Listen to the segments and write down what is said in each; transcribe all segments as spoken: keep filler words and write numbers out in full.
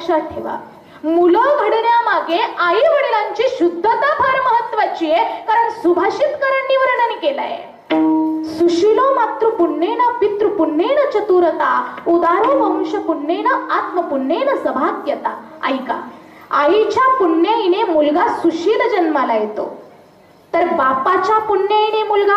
लक्षात ठेवा, मुलं घडण्यामागे आई वडिलांची शुद्धता फार महत्वाची आहे. कारण सुभाषितकरांनी वर्णन केलंय, सुशीलो मातृपुण्येन पितृपुण्येन चतुरता उदारो वंश पुण्येन आत्मपुण्येन सभाग्यता. ऐका, आईच्या पुण्याईने मुलगा सुशील जन्माला येतो, तर बापाच्या पुण्याईने मुलगा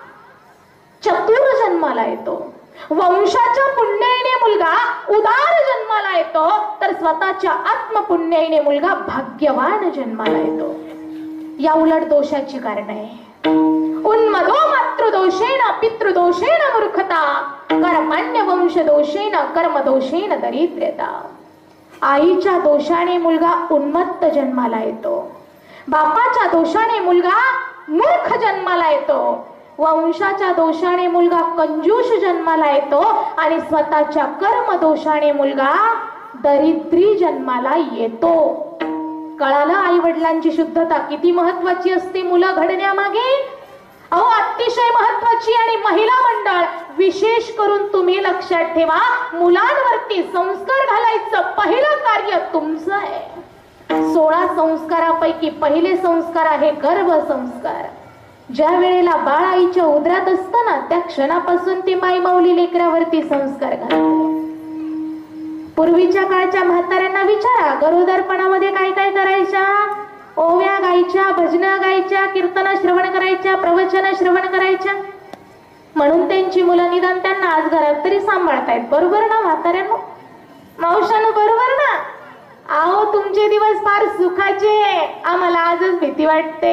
चतुर जन्माला येतो. वंशाच्या पुण्याईने मुलगा उदार जन्माला येतो, तर स्वतःच्या आत्मपुण्याईने मुलगा भाग्यवान जन्माला येतो. या उलट दोषाची कारण आहे. उन्मदो मातृदोषेन पितृदोषेन मूर्खता कर्मण्य वंश दोषेन कर्मदोषेन दरिद्रता. आईच्या दोषाने मुलगा उन्मत्त जन्माला येतो, बापाच्या दोषाने मुलगा मूर्ख जन्माला येतो, वंशाच्या दोषाने मुलगा कंजूष जन्माला येतो आणि स्वतःच्या कर्म दोषाने मुलगा दरिद्री जन्माला येतो. कळालं आई वडिलांची शुद्धता किती महत्वाची असते मुलं घडण्यामागे? अहो अतिशय महत्वाची. आणि महिला मंडळ विशेष करून तुम्ही लक्षात ठेवा, मुलांवरती संस्कार घालायचं पहिलं कार्य तुमचं आहे. सोळा संस्कारापैकी पहिले संस्कार आहे गर्भ संस्कार. ज्या वेळेला बाळ आईच्या उदरात असतं ना, त्या क्षणापासून ती माई माऊली लेकरावरती संस्कार घालते. पूर्वीच्या काळच्या म्हाताऱ्यांना विचारा, गरोदरपणामध्ये काय काय करायच्या? ओव्या गायच्या, भजनं गायच्या, कीर्तन श्रवण करायच्या, प्रवचन श्रवण करायच्या. म्हणून त्यांची मुलं निदान त्यांना आज घरात तरी सांभाळतायत. बरोबर ना म्हाताऱ्यांनो, मावशानो, बरोबर ना? अहो तुमचे दिवस फार सुखाचे, आम्हाला आजच भीती वाटते.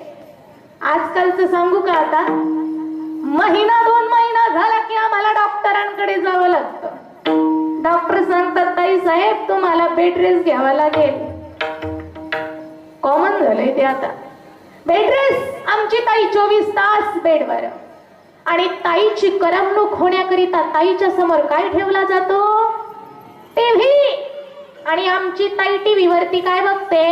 आजकालचं सांगू का, आता महिना दोन महिना झाला की आम्हाला डॉक्टरांकडे जावं लागतं. डॉक्टर सांगतात, ताई साहेब तुम्हाला बेड रेस्ट घ्यावा लागेल. कॉमन झालंय ते आता, बेड रेस्ट. आमची ताई चोवीस तास बेडवर. आणि ताईची करमणूक होण्याकरिता ताईच्या समोर काय ठेवला जातो? टीव्ही. आणि आमची ताई टीव्ही वरती काय बघते?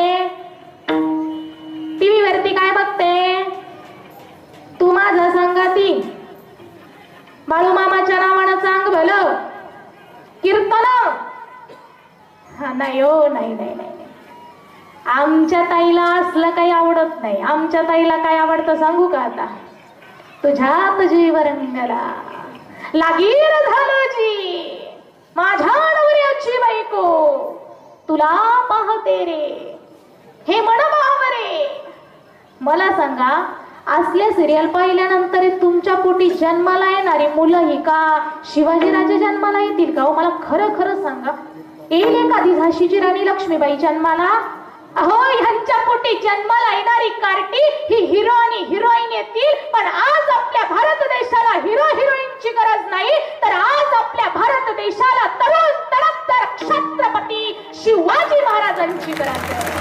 टीव्ही वरती काय बघते? तू माझा संगाती, बाळू मामाच्या नावानं चांग भलं, कीर्तन. हा नाही हो, नाही नाही नाही. आमच्या ताईला असलं काही आवडत नाही. आमच्या ताईला काय आवडतं सांगू का आता? तुझ्यात जीव रंगला लागीर झालं जी, माझ्या नवऱ्याची बायको तुला पाहते रे, हे म्हण बावरे. मला सांगा, असल्या सिरियल पाहिल्यानंतर तुमच्या पोटी जन्माला येणारी मुलं ही का शिवाजीराजे जन्माला येतील का? मला खरं खरं सांगा, येईल एखादी झाशीची राणी लक्ष्मीबाई जन्माला? अहो ह्यांच्या पोटी जन्माला येणारी कार्टी ही हिरो आणि हिरोईन येतील. पण आज आपल्या भारत देशाला हिरो हिरोईनची गरज नाही, तर आज आपल्या भारत देशाला तरुण तडफदार छत्रपती शिवाजी महाराजांची गरज आहे,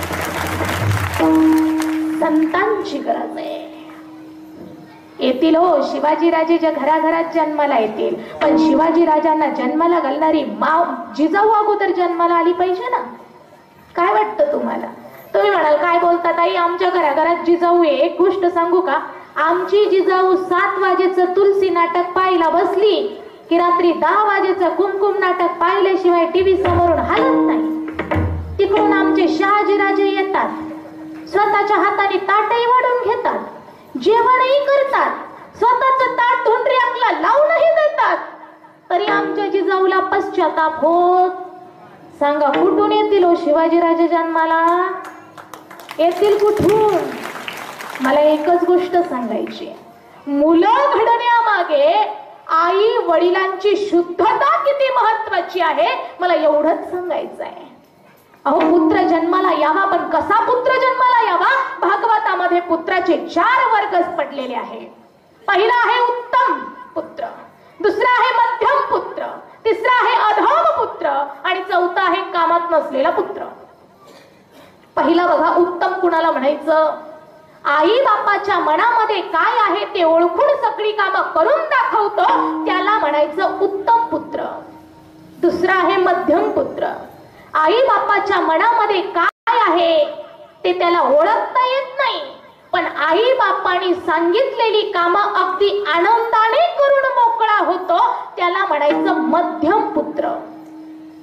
संतांची गरज आहे. येतील हो शिवाजी राजे, ज्या घराघरात जन्माला येतील. पण शिवाजी राजांना जन्माला घालणारी माव जिजाऊ अगोदर जन्माला आली पाहिजे ना. काय वाटतं तुम्हाला? तुम्ही म्हणाल काय बोलतात आई, आमच्या घराघरात जिजाऊ आहे. एक गोष्ट सांगू का, आमची जिजाऊ सात वाजेचं तुलसी नाटक पाहायला बसली की रात्री दहा वाजेचं कुमकुम नाटक पाहिल्याशिवाय टीव्ही समोरून हलत नाही. तिकडून आमचे शहाजीराजे येतात, स्वतःच्या हाताने ताटही वाढून घेतात, जेवणही करतात, स्वतःच ताट धुंड्रियाकला लावूनही देतात. तरी आमच्या जिजाऊला पश्चाताप होत. सांगा कुठून येतील हो शिवाजीराजे जन्माला? येतील कुठून? मला एकच गोष्ट सांगायची, मुलं घडण्यामागे आई वडिलांची शुद्धता किती महत्वाची आहे मला एवढंच सांगायचं आहे. अहो पुत्र जन्माला यावा, पण कसा पुत्र जन्माला यावा? भागवतामध्ये पुत्राचे चार वर्ग पडलेले आहे. पहिला आहे उत्तम पुत्र, दुसरा आहे मध्यम पुत्र, तिसरा आहे अधम पुत्र आणि चौथा आहे कामात नसलेला पुत्र. पहिला बघा, उत्तम कुणाला म्हणायचं? आई बापाच्या मनामध्ये काय आहे ते ओळखून सगळी कामं करून दाखवतो त्याला म्हणायचं उत्तम पुत्र. दुसरा आहे मध्यम पुत्र, आई बापाच्या मनामध्ये काय आहे ते त्याला ओळखता येत नाही, पण आई बापांनी सांगितलेली कामं अगदी आनंदाने करून मोकळा होतो त्याला म्हणायचं मध्यम पुत्र.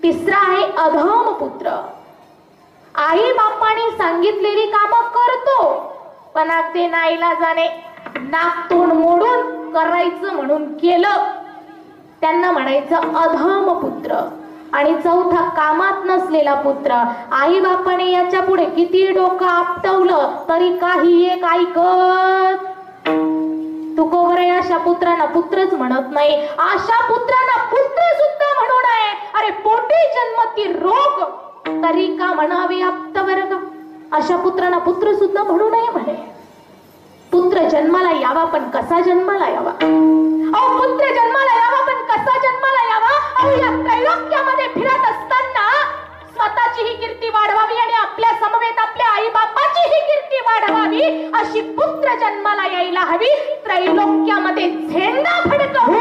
तिसरा आहे अधम पुत्र. आई बापाने सांगितलेली कामं करतो, पण अगदी नाईलाजाने नाक तोंड मोडून करायचं म्हणून केलं, त्यांना म्हणायचं अधम पुत्र. आणि चौथा कामात नसलेला पुत्र. आई बापाने याच्या पुढे किती डोकं आपटवलं तरी काही एक ऐकत. तू कोवरे अशा पुत्रांना पुत्रच म्हणत नाही. अशा पुत्रांना पुत्र सुद्धा म्हणू नये. अरे पोटी जन्मती रोग तरी का म्हणावे आप्त वर्ग. अशा पुत्रांना पुत्र सुद्धा म्हणू नये म्हणे. पुत्र जन्माला यावा पण कसा जन्माला यावा. अहो पुत्र जन्माला यावा पण कसा जन्माला यावा. अहो या त्रैलोक्यामध्ये फिरत असताना स्वतःची ही कीर्ती वाढवावी आणि आपल्या समवेत आपल्या आई बापाची ही कीर्ती वाढवावी अशी पुत्र जन्माला यायला हवी. त्रैलोक्यामध्ये झेंडा फडकवू.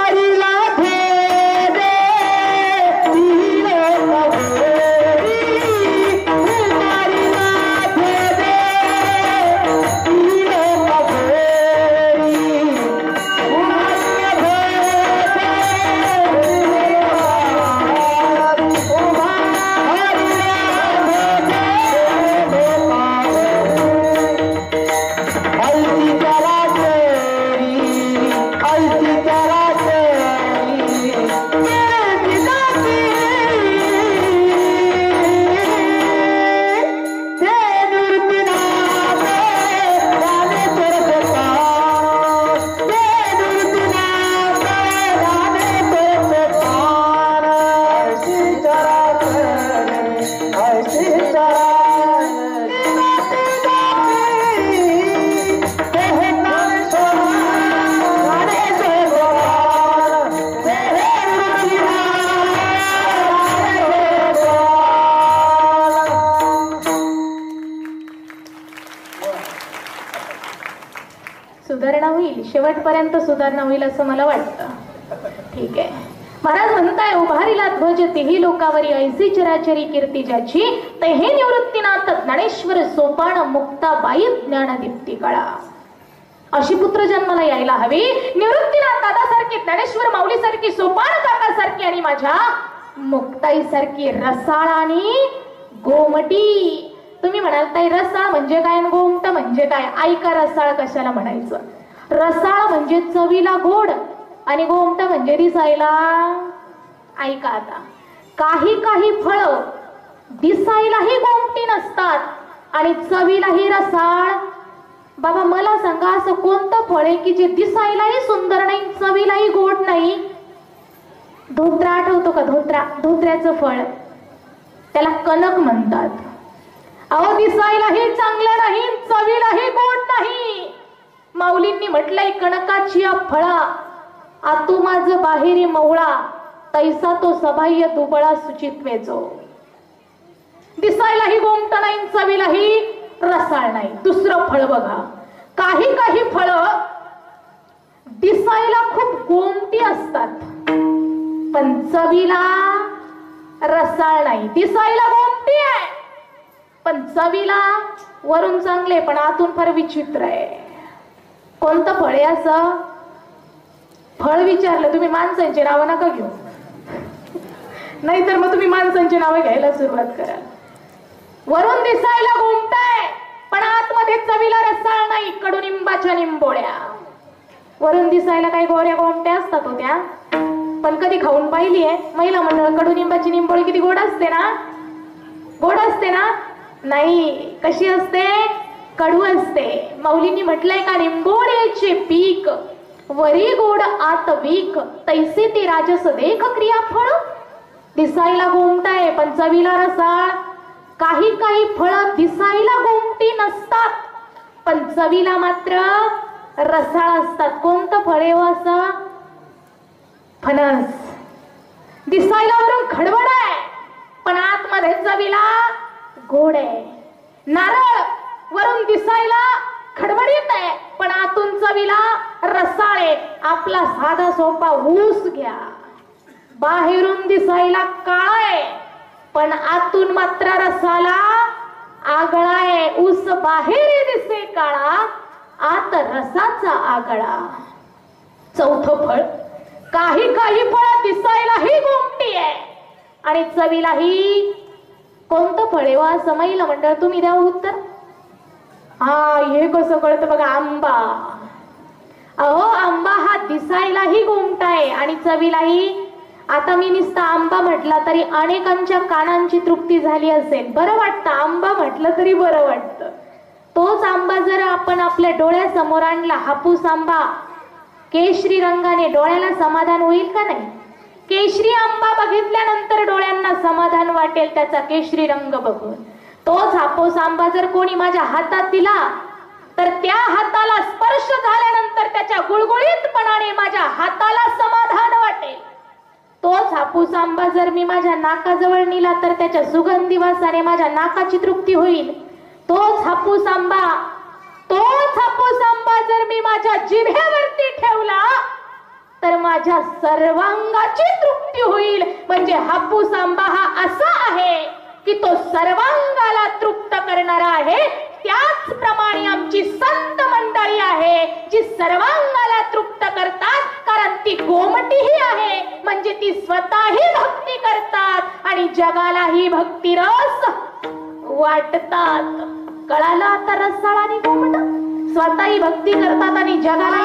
सुधारणा होईल, शेवटपर्यंत सुधारणा होईल असं मला वाटतं. ठीक आहे. महाराज म्हणताय उभारीला ध्वज तेही लोकावरी ऐसी चराचरी कीर्ती ज्याची तेहे निवृत्तीनाथ ज्ञानेश्वर सोपान मुक्ताबाई ज्ञानदीप्ती कळा. अशी पुत्र जन्माला यायला हवी. निवृत्तीनाथ दादासारखी, ज्ञानेश्वर माऊलीसारखी, सोपान काकासारखी आणि माझ्या मुक्ताईसारखी रसाळ आणि गोमटी. तुम्ही म्हणाल ताई रसाळ म्हणजे काय आणि गोमट म्हणजे काय. ऐका रसाळ कशाला म्हणायचं. रसाळ म्हणजे चवीला गोड आणि गोमट म्हणजे दिसायला. ऐका आता, काही काही फळं दिसायलाही गोमटी नसतात आणि चवीलाही रसाळ. बाबा मला सांगा असं कोणतं फळ आहे की जे दिसायलाही सुंदर नाही, चवीलाही गोड नाही. धोत्रा आठवतो का. धोत्रा, धोत्र्याचं फळ, त्याला कणक म्हणतात. अहो दिसायलाही चांगलं नाही, चवीलाही गोड नाही. माऊलींनी म्हटलंय कणकाची फळा आतू माझ बाहेरी मवळा तैसा तो सबाह्य दुबळा सुचित्वेचो. दिसायलाही गोमट नाही, चवीलाही रसाळ नाही. दुसरं फळ बघा, काही काही फळ दिसायला खूप गोमटी असतात पण चवीला रसाळ नाही. दिसायला गोमटी आहे पण चवीला वरून चांगले पण आतून फार विचित्र आहे. कोणतं फळ आहे असं. फळ विचारलं तुम्ही माणसांची नावं नका घेऊ, नाहीतर मग तुम्ही माणसांची नावं घ्यायला सुरुवात कराल. वरून दिसायला गोमट आहे पण आतमध्ये चवीला रसाळ नाही. कडुनिंबाच्या निंबोळ्या वरून दिसायला काही गोऱ्या गोमट्या असतात होत्या, पण कधी खाऊन पाहिली आहे महिला मंडळ कडुनिंबाची निंबोळी किती गोड असते ना. गोड असते ना. नाही, कशी असते. कडू असते. माऊलींनी म्हटलंय का निंबोळ्याचे पीक वरी गोड आत वीक तैसे ते राजस देख क्रिया फळ. दिसायला गोमट आहे पण चवीला रसाळ. काही काही फळ दिसायला गोमटी नसतात पण चवीला मात्र रसाळ असतात. कोणतं फळ आहे असं. फणस. दिसायला वरून खडबड आहे पण आतमध्ये चवीला गोड आहे. नारळ वरून दिसायला खडबडीत आहे पण आतून चवीला रसाळ आहे. आपला साधा सोपा ऊस घ्या, बाहेरून दिसायला काळा आहे पण आतून मात्र रसाला आगळा आहे. ऊस बाहेर दिसे काळा आत रसाचा आगळा. चौथं फळ, काही काही फळ दिसायलाही गोमटी आहे आणि चवीलाही कोणतं फळ आहे वा समईला मंडळ तुम्ही द्या उत्तर. हा हे कसं कळतं बघा, आंबा. अहो आंबा हा दिसायलाही गोमटा आहे आणि चवीलाही. आता मी नुसता आंबा म्हटला तरी अनेकांच्या कानांची तृप्ती झाली असेल, बरं वाटतं. आंबा म्हटलं तरी बरं वाटतं. तोच आंबा जर आपण आपल्या डोळ्यासमोर आणला, हापूस आंबा केशरी रंगाने, डोळ्याला समाधान होईल का नाही? केशरी आंबा बघितल्यानंतर डोळ्यांना समाधान वाटेल त्याचा केशरी रंग बघून. तोच हापूस आंबा जर कोणी माझ्या हातात दिला तर त्या हाताला स्पर्श झाल्यानंतर त्याच्या गुळगुळीतपणाने माझ्या हाताला समाधान वाटेल. तोच हापूस आंबा जर मी माझ्या नाकाजवळ नेला तर त्याच्या सुगंधी वासाने माझ्या नाकाची तृप्ती होईल. तोच हापूस आंबा तोच हापूस आंबा जर मी माझ्या जिभेवरती ठेवला तर माझ्या सर्वांगाची तृप्ती होईल. म्हणजे हापूस आंबा हा असा आहे की तो सर्वांगाला तृप्त करणारा आहे. त्याचप्रमाणे आमची संत मंडळी आहे जी सर्वांगाला तृप्त करतात, कारण ती गोमटीही आहे. म्हणजे ती स्वतःही भक्ती करतात आणि जगालाही भक्ती रस वाटतात. कळालं आता रसाळ आणि गोमट? स्वतःही भक्ती करतात आणि जगालाही.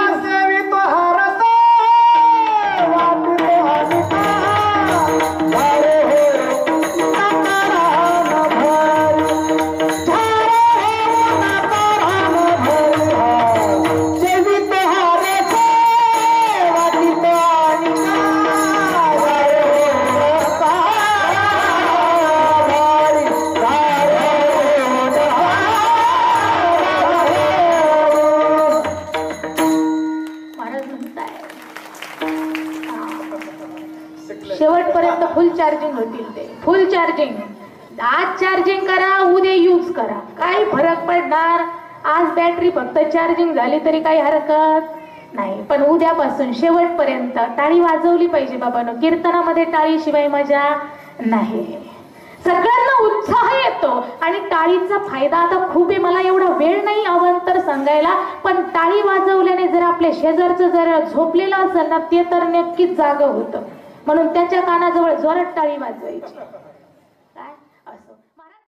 शेवटपर्यंत फुल चार्जिंग होतील ते. फुल चार्जिंग आज चार्जिंग करा, उद्या यूज करा, काही फरक पडणार. आज बॅटरी फक्त चार्जिंग झाली तरी काही हरकत नाही, पण उद्यापासून शेवटपर्यंत टाळी वाजवली पाहिजे बाबांनो. कीर्तनामध्ये टाळीशिवाय मजा नाही. सगळ्यांना उत्साह येतो आणि टाळीचा फायदा आता खूप आहे. मला एवढा वेळ नाही अवंतर सांगायला, पण टाळी वाजवल्याने जर आपल्या शेजारचं जर झोपलेलं असेल ना ते तर नक्कीच जागं होतं. म्हणून त्याच्या कानाजवळ जोरात टाळी वाजवायची.